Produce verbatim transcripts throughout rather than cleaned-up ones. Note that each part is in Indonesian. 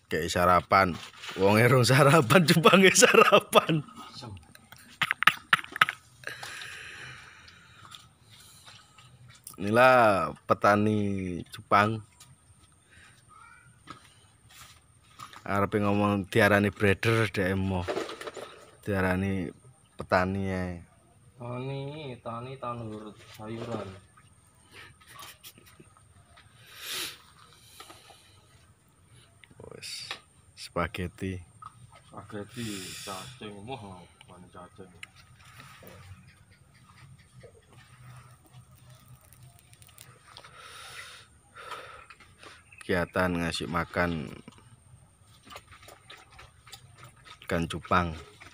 Kayak sarapan, wong erong sarapan, Jepange sarapan. Inilah petani Jepang. Arepe ngomong diarani breeder demo. Diarani petani ae. Tani, tani tandur sayuran. Wes, spaghetti. Spaghetti cacing, moh, bukan cacing. Kegiatan ngasih makan ikan cupang.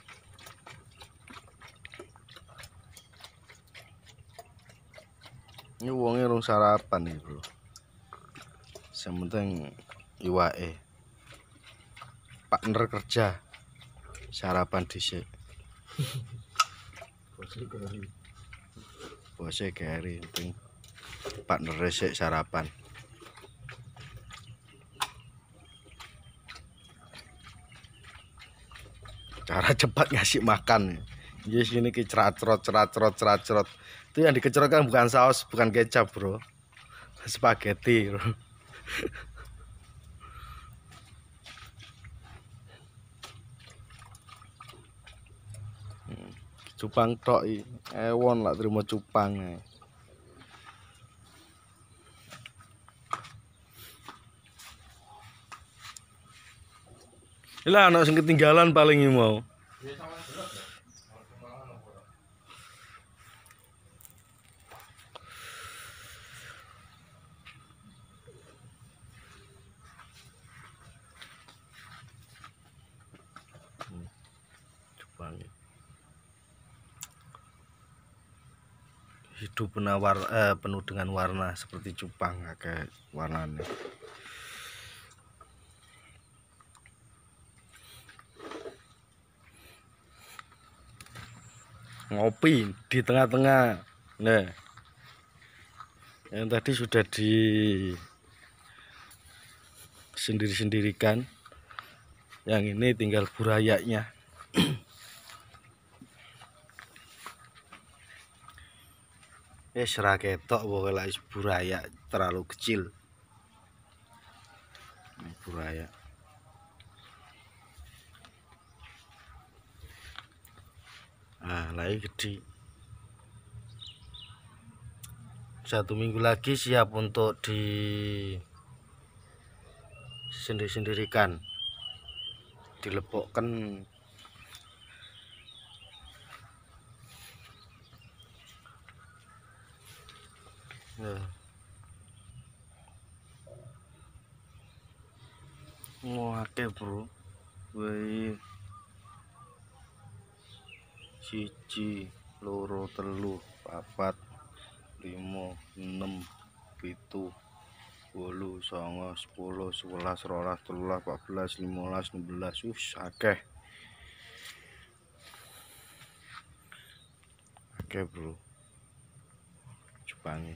Ini wongnya rong sarapan nih bro. Yang penting iwae. Partner kerja sarapan dhisik. Bose gari penting partner resik sarapan. Cara cepat ngasih makan. Yes, ini ki ceracrot ceracrot ceracrot. Itu yang dikecerotkan bukan saus, bukan kecap, bro. Spaghetti, bro. Cupang tok iki. Ewon lah terima cupang. Lah anak sing ketinggalan paling iki mau. Cupang. Hidup penawar eh, penuh dengan warna seperti cupang kayak warnanya. Ngopi di tengah-tengah. Nah, yang tadi sudah di sendiri-sendirikan. Yang ini tinggal burayanya. Eh serah ketok pokoknya buraya terlalu kecil. Ini buraya. Nah, lagi gede. Satu minggu lagi siap untuk di sendiri-sendirikan, dilepokkan. Nah. Wah, akeh bro. Wih. Siji, loro, telu, papat, limo, enam, pitu, wolu, songo, sepuluh, sebelas, rolas, telulas, empat belas, limolas, enam belas. Us, akeh. Akeh bro. Jepange.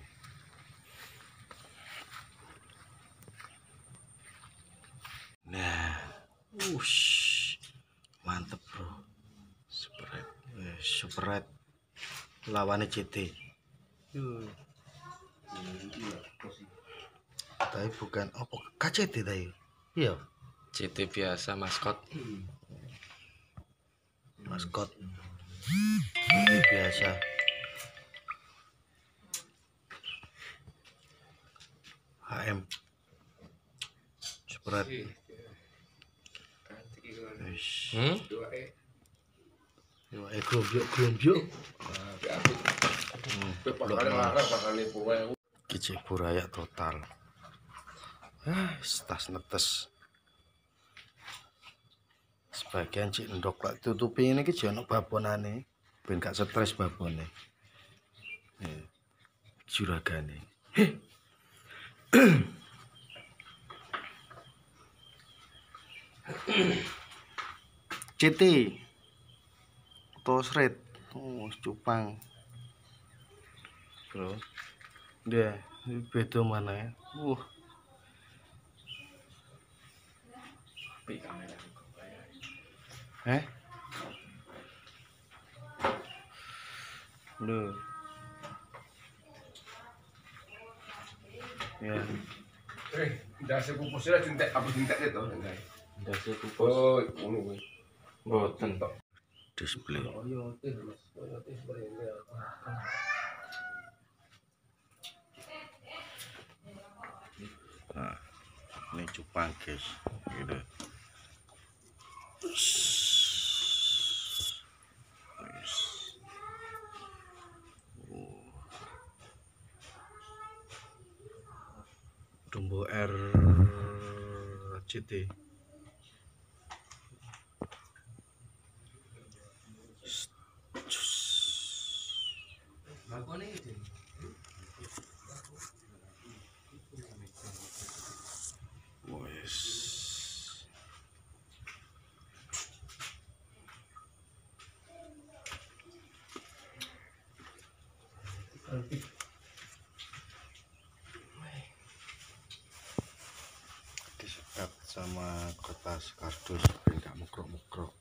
Nah, ush, mantep bro. Spread, eh, spread lawannya C T. Tapi bukan apa K C T tadi. Iya. C T biasa maskot. Maskot. C T biasa. H M. Spread. Hmm? Yo, eh glombyok glombyok. Kicik buraya total. Ah, tas netes. Sebagian cik ndok lak tutupi ini ki jono babonane ben gak stres babone. Eh, juragane. C T Tosred, oh cupang bro, dia beda mana ya, uh, Apik kamera. Eh? Lho. Ya. Eh, ndase pupusnya cintek apa cintek itu? Ndase pupus. Oh, ngono kuwi. Mboten tok. Display. Yo teh, yo teh brene. Nah, ini cupang guys, gitu. Wis. Oh. Dumbo R C T. Wes. Disekat sama kertas kardus biar nggak mukrok-mukrok.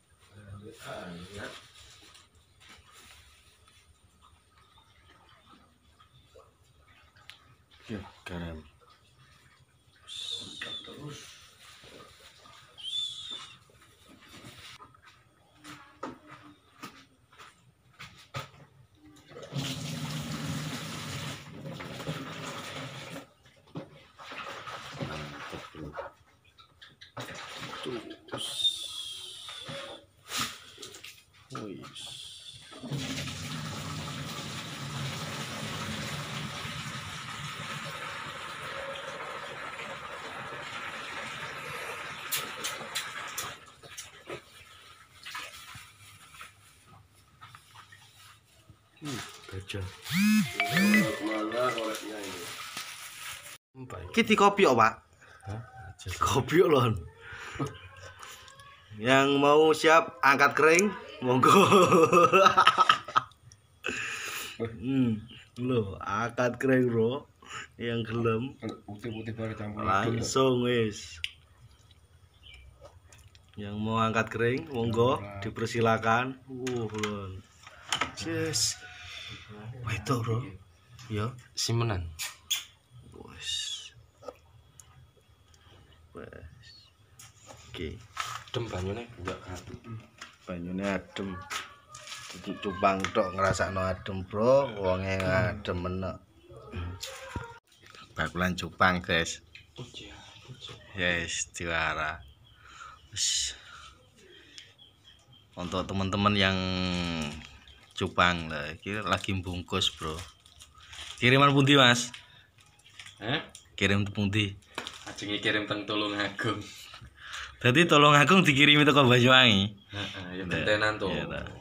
Ya, garam. Terus Mantap bro. Terus. Wis. Hmm, gajah. mana koleknya ini? Kita kopi kok, Pak. Hah? Kopi lon. Yang mau siap angkat kering, monggo. Hmm, lo angkat kering, Bro. Yang gelem Putih-putih baru campur. langsung wis. Yang mau angkat kering, monggo dipersilakan. Uh, lon. Yes. Wah, itu, Bro. Ya, Simenan. wis. Wes. Oke. Dem banyune enggak katu. Banyune adem. Iki cupang tok ngrasakno adem, Bro. Wonge adem menek. Bakulan cupang, guys. Puji, puji. Yes, juara. Wis. Untuk teman-teman yang cupang lah, iki lagi bungkus, Bro. Kiriman pundi, Mas? Hah? Kirim pundi? Ajenge kirim teng Tulungagung. Berarti Tulungagung dikirimi teko Banyuwangi. Heeh, ya bentenan to. Iya, ta.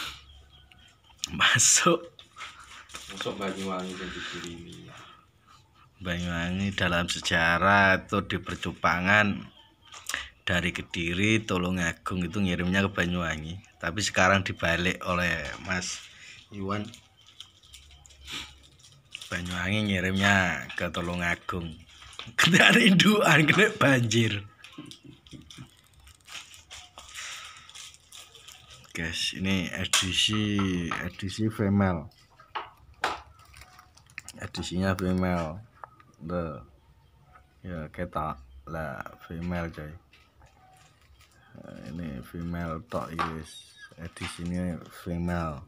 Masuk Masuk Banyuwangi dan dikirimi. Banyuwangi dalam sejarah itu di percupangan dari Kediri, Tulungagung itu ngirimnya ke Banyuwangi. Tapi sekarang dibalik oleh Mas Iwan. Banyuwangi ngirimnya ke Tulungagung. Kena rinduan, kena banjir. Guys, ini edisi edisi female. Edisinya female. The ya kita lah female coy. Nah, ini female tok guys. Edisinya female.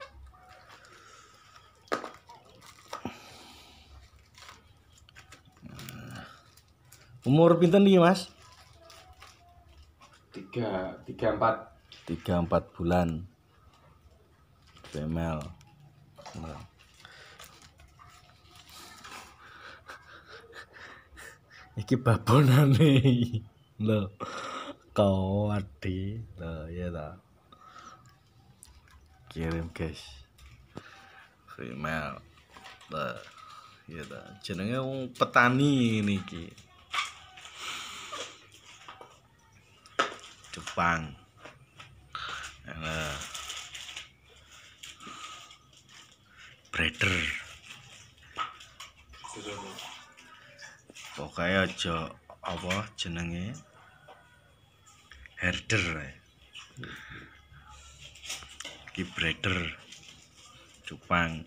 Nah. Umur pinten nih, Mas? Tiga, tiga empat. Tiga empat bulan. Female. Nah. Iki babonane lho. Kawadi lho ya ta. Kirim guys. Female. Lah ya ta. Jenenge wong petani niki. Jepang. Nah. Breeder. Pokoknya aja apa jenenge herder iki breeder cupang.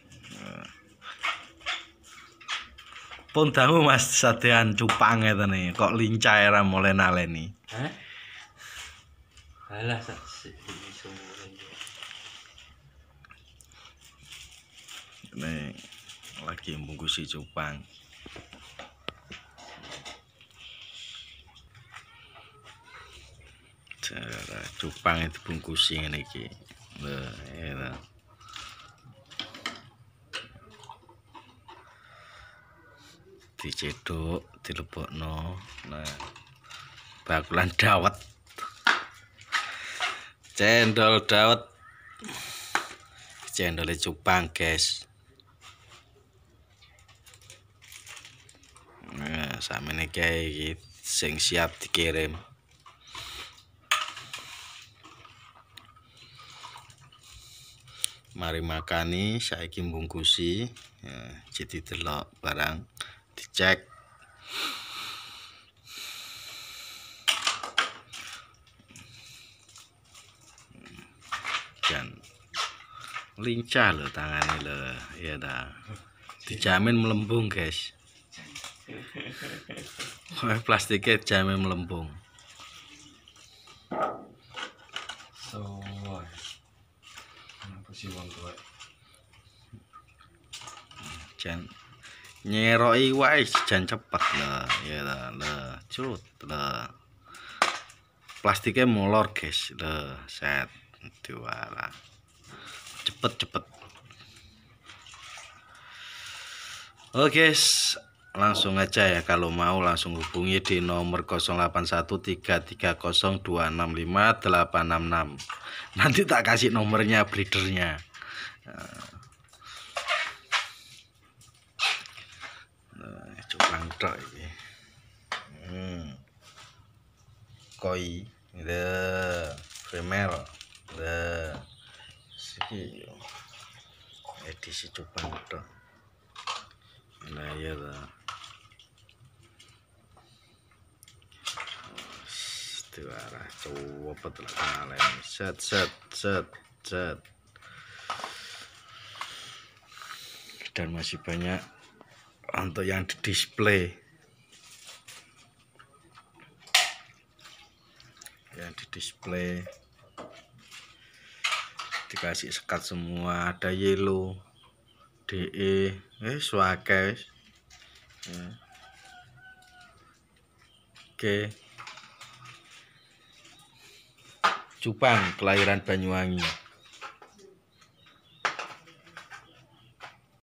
Pun tahu Mas sadean cupang ngeten iki kok lincah era mulai naleni. Hah? Alah sak iso. Nih lagi bungkusi cupang. Cara cupang itu bungkusi ngene iki. Nah, ya. Dicedhok, dilebokno. Nah, bakulan dawet. Cendol dawet. Cendolnya cupang, guys. Nah, samene kae iki sing siap dikirim. Mari makani saiki bungkusi. Ya, jadi delok barang dicek. Dan lincah loh tangannya loh, ya dah. Dijamin melembung, guys. Plastiknya jamin melembung. So, apa sih wong tuwa? Jan nyeroki wae jan cepet lah, ya dah, lah, cut lah. Plastiknya molor, guys. Lah, set diwala. Cepet-cepet. Oke, guys. Langsung aja ya, kalau mau langsung hubungi di nomor nol delapan satu tiga tiga nol dua enam lima delapan enam enam. Nanti tak kasih nomornya breedernya. Nah, cupang tok iki. Hmm. Koi, the female, the siki edisi cupang tok. Nah, ya lah. Tiwara coba telah kenalen. Set set set set. Dan masih banyak untuk yang di display. Yang di display dikasih sekat semua, ada yellow, D E, eh swake. Ya. Oke. Cupang kelahiran Banyuwangi.